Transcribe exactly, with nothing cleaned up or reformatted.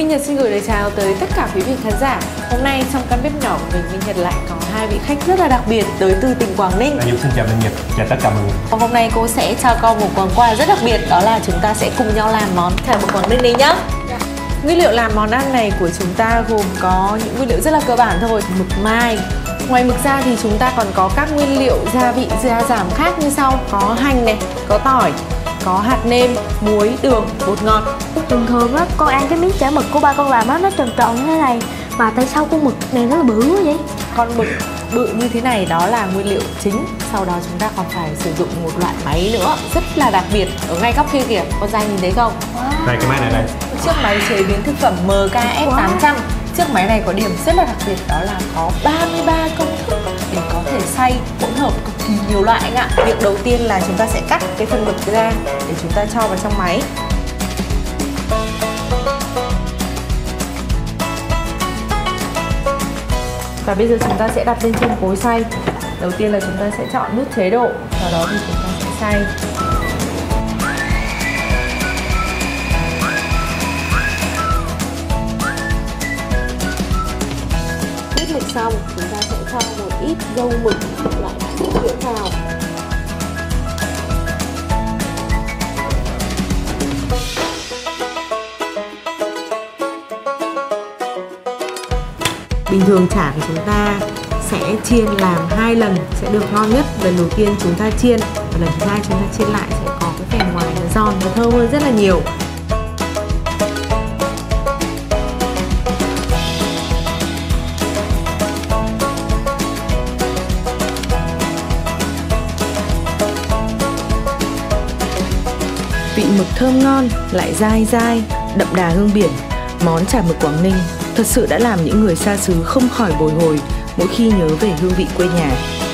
Minh Nhật xin gửi lời chào tới tất cả quý vị khán giả. Hôm nay trong căn bếp nhỏ của mình, Minh Nhật lại có hai vị khách rất là đặc biệt tới từ tỉnh Quảng Ninh. Dung xin chào Minh Nhật, chào tất cả mọi người. Hôm nay cô sẽ cho con một món quà rất đặc biệt, đó là chúng ta sẽ cùng nhau làm món chả mực Quảng Ninh đấy nhá. Dạ. Nguyên liệu làm món ăn này của chúng ta gồm có những nguyên liệu rất là cơ bản thôi. Mực mai. Ngoài mực ra thì chúng ta còn có các nguyên liệu gia vị gia giảm khác như sau. Có hành này, có tỏi, có hạt nêm, muối, đường, bột ngọt. Thường thường á, con ăn cái miếng chả mực của ba con làm á, nó tròn tròn như thế này. Mà tại sao con mực này nó là bự quá vậy? Con mực bự như thế này đó là nguyên liệu chính. Sau đó chúng ta còn phải sử dụng một loại máy nữa rất là đặc biệt. Ở ngay góc kia kìa, con Giang nhìn thấy không? Wow. Đây, cái máy này đây. Chiếc máy chế biến thực phẩm M K F tám trăm. Chiếc máy này có điểm rất là đặc biệt, đó là có ba mươi ba công thức để có thể xay hỗn hợp cực kỳ nhiều loại anh ạ. Việc đầu tiên là chúng ta sẽ cắt cái phần mực ra để chúng ta cho vào trong máy. Và bây giờ chúng ta sẽ đặt lên trên cối xay. Đầu tiên là chúng ta sẽ chọn nút chế độ, sau đó thì chúng ta sẽ xay. Ít mực xong, chúng ta sẽ cho một ít dâu mực loại hạt nhuyễn vào. Bình thường chả của chúng ta sẽ chiên làm hai lần sẽ được ngon nhất. Lần đầu tiên chúng ta chiên và lần thứ hai chúng ta chiên lại sẽ có cái phần ngoài nó giòn và thơm hơn rất là nhiều. Vị mực thơm ngon, lại dai dai, đậm đà hương biển. Món chả mực Quảng Ninh thật sự đã làm những người xa xứ không khỏi bồi hồi mỗi khi nhớ về hương vị quê nhà.